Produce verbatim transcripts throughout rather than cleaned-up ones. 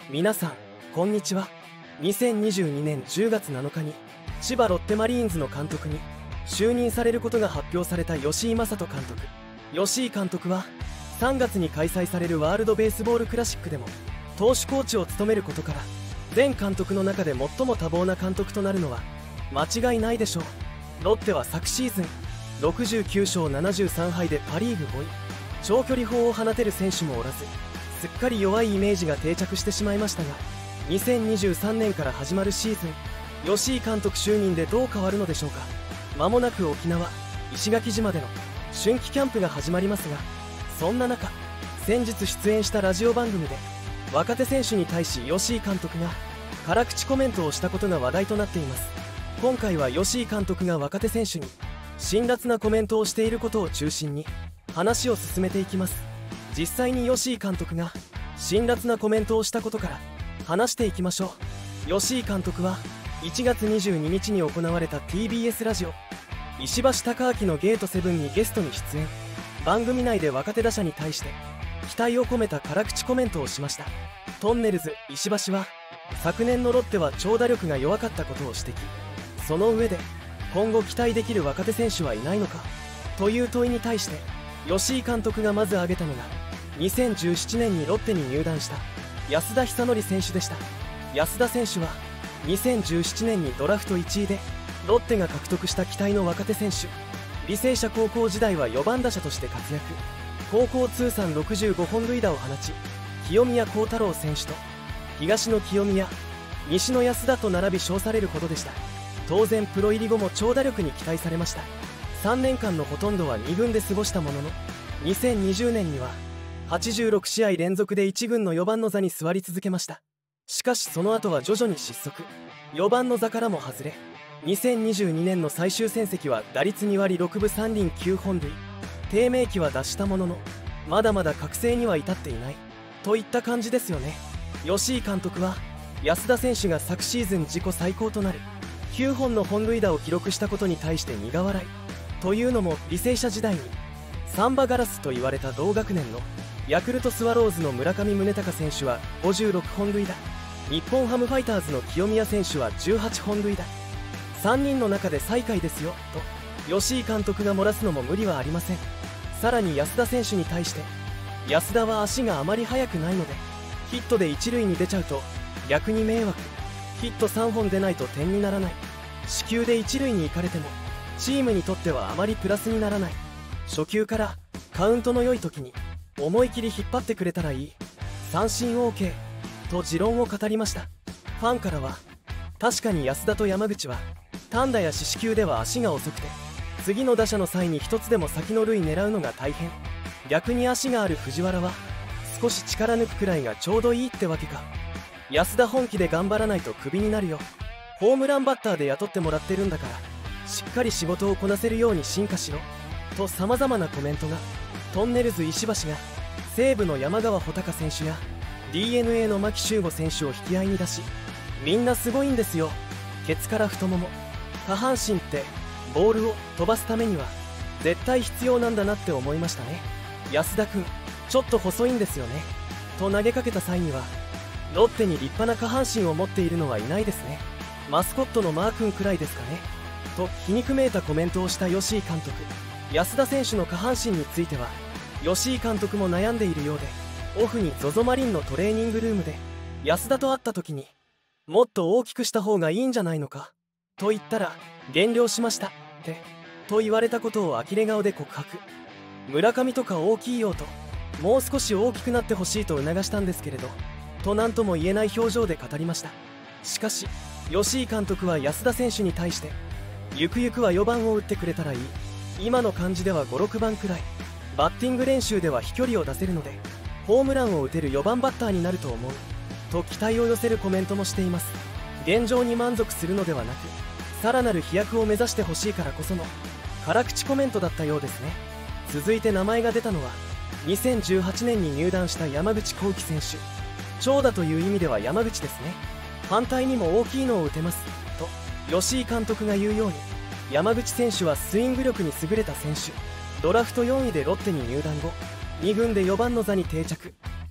皆さんこんにちは。にせんにじゅうにねんじゅうがつなのかに千葉ロッテマリーンズの監督に就任されることが発表された吉井理人監督。吉井監督はさんがつに開催されるワールドベースボールクラシックでも投手コーチを務めることから全監督の中で最も多忙な監督となるのは間違いないでしょう。ロッテは昨シーズンろくじゅうきゅうしょうななじゅうさんはいでパ・リーグごい、長距離砲を放てる選手もおらずすっかり弱いイメージが定着してしまいましたが、にせんにじゅうさんねんから始まるシーズン、吉井監督就任でどう変わるのでしょうか。間もなく沖縄石垣島での春季キャンプが始まりますが、そんな中先日出演したラジオ番組で若手選手に対し吉井監督が辛口コメントをしたことが話題となっています。今回は吉井監督が若手選手に辛辣なコメントをしていることを中心に話を進めていきます。実際に吉井監督が辛辣なコメントをしたことから話していきましょう。吉井監督はいちがつにじゅうににちに行われた ティービーエス ラジオ石橋貴明のゲートセブンにゲストに出演。番組内で若手打者に対して期待を込めた辛口コメントをしました。トンネルズ石橋は昨年のロッテは長打力が弱かったことを指摘。その上で今後期待できる若手選手はいないのかという問いに対して吉井監督がまず挙げたのがにせんじゅうななねんにロッテに入団した安田尚憲選手でした。安田選手はにせんじゅうななねんにドラフトいちいでロッテが獲得した期待の若手選手。履正社高校時代はよばん打者として活躍。高校通算ろくじゅうごほん塁打を放ち、清宮幸太郎選手と東の清宮、西の安田と並び称されるほどでした。当然プロ入り後も長打力に期待されました。さんねんかんのほとんどはにぐんで過ごしたものの、にせんにじゅうねんにははちじゅうろくしあい連続でいちぐんのよばんの座に座り続けました。しかしその後は徐々に失速、よばんの座からも外れ、にせんにじゅうにねんの最終戦績は打率にわりろくぶさんりんきゅうほん塁、低迷期は脱したもののまだまだ覚醒には至っていないといった感じですよね。吉井監督は安田選手が昨シーズン自己最高となるきゅうほんの本塁打を記録したことに対して苦笑い。というのも履正社時代にサンバガラスと言われた同学年のヤクルトスワローズの村上宗隆選手はごじゅうろっぽん塁打、日本ハムファイターズの清宮選手はじゅうはっぽん塁打、さんにんの中で最下位ですよと吉井監督が漏らすのも無理はありません。さらに安田選手に対して、安田は足があまり速くないのでヒットで一塁に出ちゃうと逆に迷惑、ヒットさんぼん出ないと点にならない、四球で一塁に行かれてもチームにとってはあまりプラスにならない、初球からカウントの良い時に思い切り引っ張ってくれたらいい、三振 オーケー と持論を語りました。ファンからは確かに安田と山口は単打や四死球では足が遅くて次の打者の際に一つでも先の塁狙うのが大変、逆に足がある藤原は少し力抜くくらいがちょうどいいってわけか、安田本気で頑張らないとクビになるよ、ホームランバッターで雇ってもらってるんだからしっかり仕事をこなせるように進化しろとさまざまなコメントが。トンネルズ石橋が西武の山川穂高選手や ディーエヌエー の牧秀悟選手を引き合いに出し、みんなすごいんですよ、ケツから太もも、下半身ってボールを飛ばすためには絶対必要なんだなって思いましたね。安田君ちょっと細いんですよねと投げかけた際には、ロッテに立派な下半身を持っているのはいないですね、マスコットのマー君くらいですかねと皮肉めいたコメントをした吉井監督。安田選手の下半身については吉井監督も悩んでいるようで、オフに ゾゾ マリンのトレーニングルームで安田と会った時にもっと大きくした方がいいんじゃないのかと言ったら減量しましたってと言われたことを呆れ顔で告白。村上とか大きいよともう少し大きくなってほしいと促したんですけれどと何とも言えない表情で語りました。しかし吉井監督は安田選手に対してゆくゆくはよばんを打ってくれたらいい、今の感じではごろくばんくらい、バッティング練習では飛距離を出せるのでホームランを打てるよばんバッターになると思うと期待を寄せるコメントもしています。現状に満足するのではなくさらなる飛躍を目指してほしいからこその辛口コメントだったようですね。続いて名前が出たのはにせんじゅうはちねんに入団した山口航輝選手。長打という意味では山口ですね。反対にも大きいのを打てますと吉井監督が言うように、山口選手はスイング力に優れた選手。ドラフトよんいでロッテに入団後にぐんでよばんの座に定着。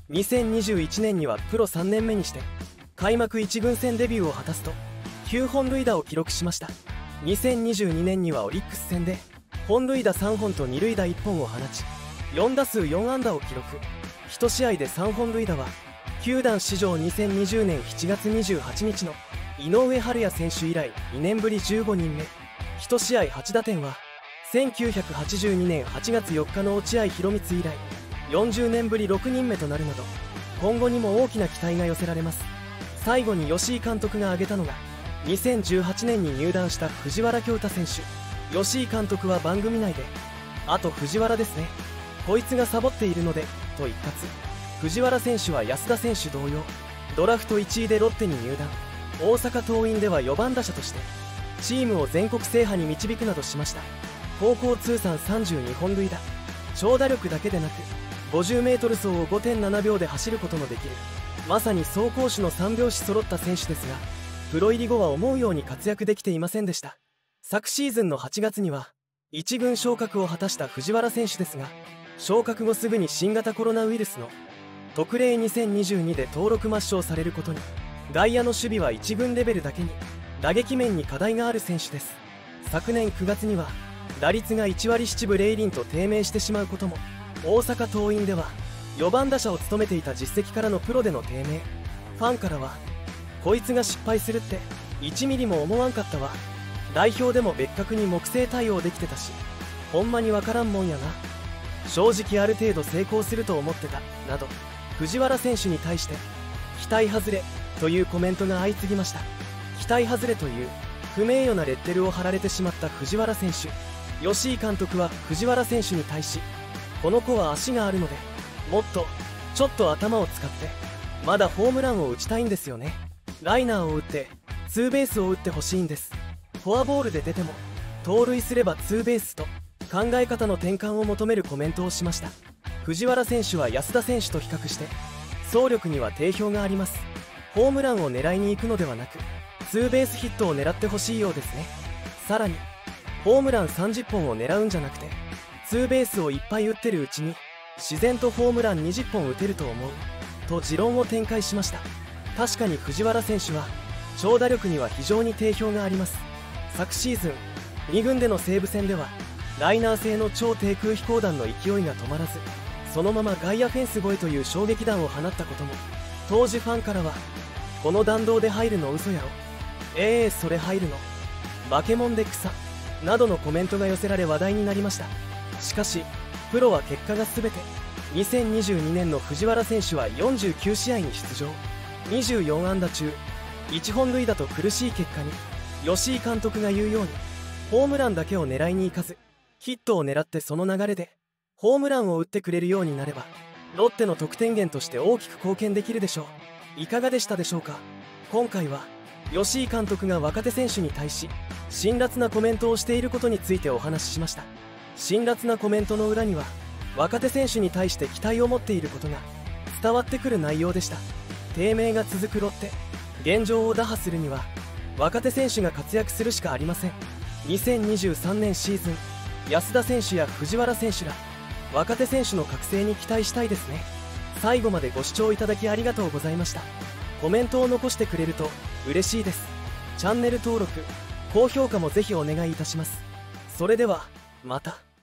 にせんにじゅういちねんにはプロさんねんめにして開幕いち軍戦デビューを果たすときゅうほん塁打を記録しました。にせんにじゅうにねんにはオリックス戦で本塁打さんほんとに塁打いっぽんを放ちよんだすうよんあんだを記録。いち試合でさんほん塁打は球団史上にせんにじゅうねんしちがつにじゅうはちにちの井上晴也選手以来にねんぶりじゅうごにんめ。いち試合はちだてんはせんきゅうひゃくはちじゅうにねんはちがつよっかの落合博満以来よんじゅうねんぶりろくにんめとなるなど今後にも大きな期待が寄せられます。最後に吉井監督が挙げたのがにせんじゅうはちねんに入団した藤原恭太選手。吉井監督は番組内であと藤原ですね、こいつがサボっているのでと一括。藤原選手は安田選手同様ドラフトいちいでロッテに入団。大阪桐蔭ではよばん打者としてチームを全国制覇に導くなどしました。高校通算さんじゅうにほん塁打。長打力だけでなく ごじゅうメートル 走を ごてんななびょうで走ることのできるまさに走攻守のさんびょうし揃った選手ですが、プロ入り後は思うように活躍できていませんでした。昨シーズンのはちがつにはいち軍昇格を果たした藤原選手ですが、昇格後すぐに新型コロナウイルスの特例にせんにじゅうにで登録抹消されることに、外野の守備はいち軍レベルだけに打撃面に課題がある選手です。昨年くがつには打率がいちわりしちぶぜろりんと低迷してしまうことも、大阪桐蔭ではよばん打者を務めていた実績からのプロでの低迷。ファンからはこいつが失敗するっていちミリも思わんかったわ、代表でも別格に木星対応できてたしほんまにわからんもんやな、正直ある程度成功すると思ってたなど藤原選手に対して期待外れというコメントが相次ぎました。期待外れという不名誉なレッテルを貼られてしまった藤原選手。吉井監督は藤原選手に対し、この子は足があるのでもっとちょっと頭を使ってまだホームランを打ちたいんですよね、ライナーを打ってツーベースを打ってほしいんです、フォアボールで出ても盗塁すればツーベースと考え方の転換を求めるコメントをしました。藤原選手は安田選手と比較して走力には定評があります。ホームランを狙いに行くのではなくツーベースヒットを狙ってほしいようですね。さらにホームランさんじゅっぽんを狙うんじゃなくてツーベースをいっぱい打ってるうちに自然とホームランにじゅっぽん打てると思うと持論を展開しました。確かに藤原選手は長打力には非常に定評があります。昨シーズンに軍での西武戦ではライナー性の超低空飛行弾の勢いが止まらずそのまま外野フェンス越えという衝撃弾を放ったことも、当時ファンからはこの弾道で入るの嘘やろ、ええー、それ入るのバケモンで草などのコメントが寄せられ話題になりました。しかしプロは結果が全て。にせんにじゅうにねんの藤原選手はよんじゅうきゅうしあいに出場、にじゅうよんあんだ中いちほん塁打と苦しい結果に、吉井監督が言うようにホームランだけを狙いに行かずヒットを狙ってその流れでホームランを打ってくれるようになればロッテの得点源として大きく貢献できるでしょう。いかがでしたでしょうか。今回は吉井監督が若手選手に対し辛辣なコメントをしていることについてお話ししました。辛辣なコメントの裏には若手選手に対して期待を持っていることが伝わってくる内容でした。低迷が続くロッテ、現状を打破するには若手選手が活躍するしかありません。にせんにじゅうさんねんシーズン、安田選手や藤原選手ら若手選手の覚醒に期待したいですね。最後までご視聴いただきありがとうございました。コメントを残してくれると嬉しいです。チャンネル登録、高評価もぜひお願いいたします。それではまた。